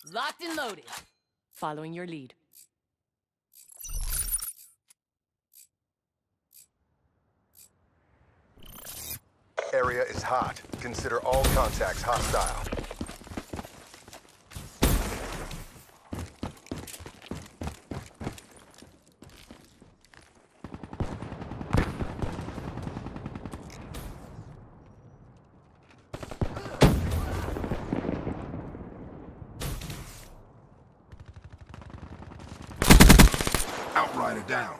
Locked and loaded. Following your lead. Area is hot. Consider all contacts hostile. Outrider down.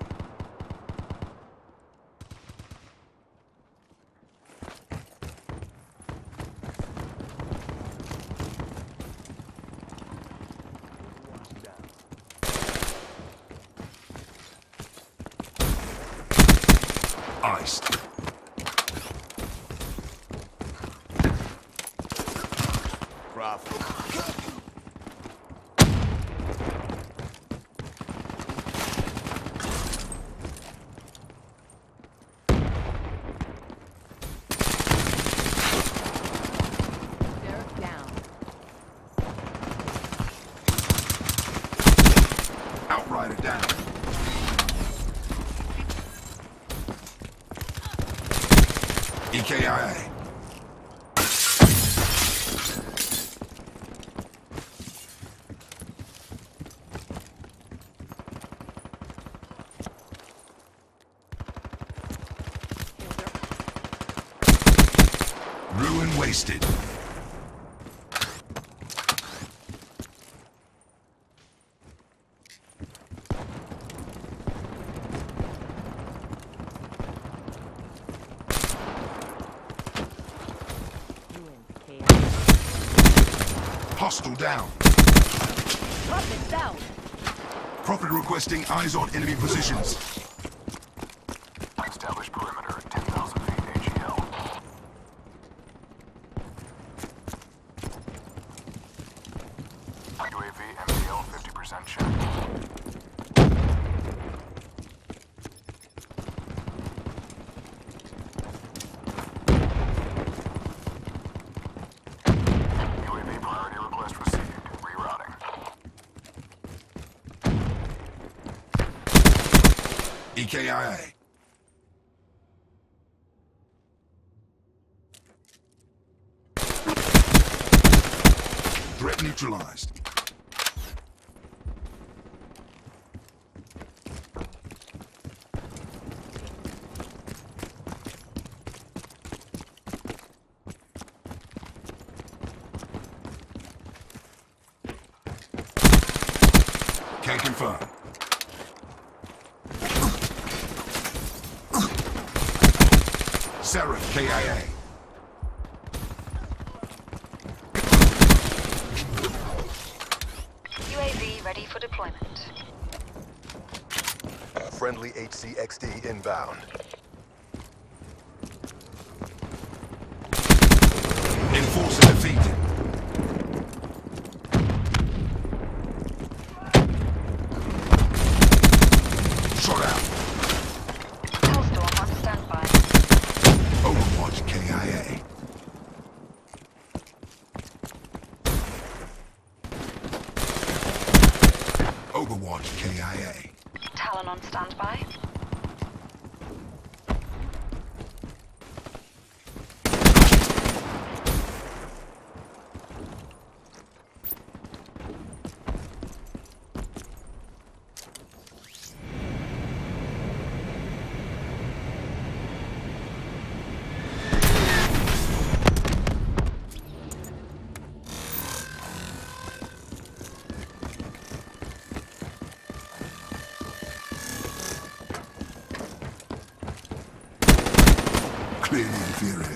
Iced. Bravo. Outrider down. EKIA. Ruin wasted. Hostile down. Prophet down. Prophet requesting eyes on enemy positions. Establish perimeter 10,000 feet AGL. UAV MTL 50% check. UAV priority request received. Rerouting. EKIA. Threat neutralized. Can confirm. Seraph KIA. UAV ready for deployment. Friendly HCXD inbound. Enforcer defeated. Shot out. Hellstorm on standby. Overwatch KIA. Overwatch KIA. Talon on standby. Clearly inferior.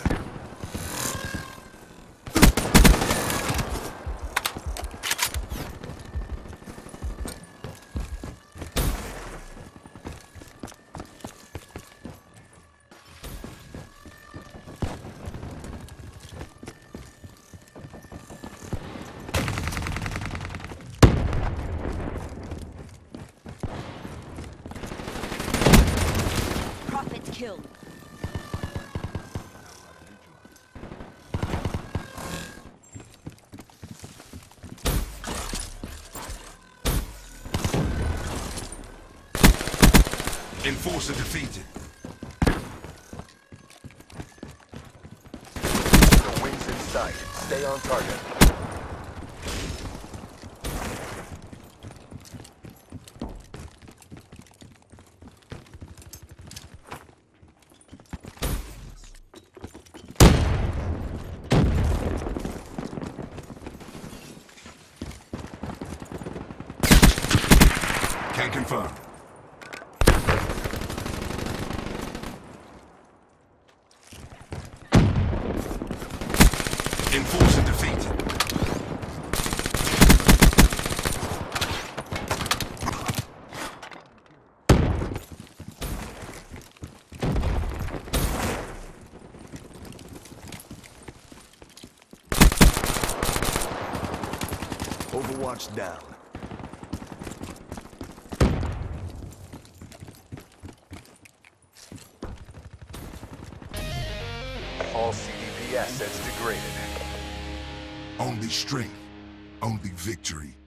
Prophet killed. Enforcer defeated. The wing's in sight. Stay on target. Can confirm. Enforcer defeated. Overwatch down. All CDP assets degraded. Only strength. Only victory.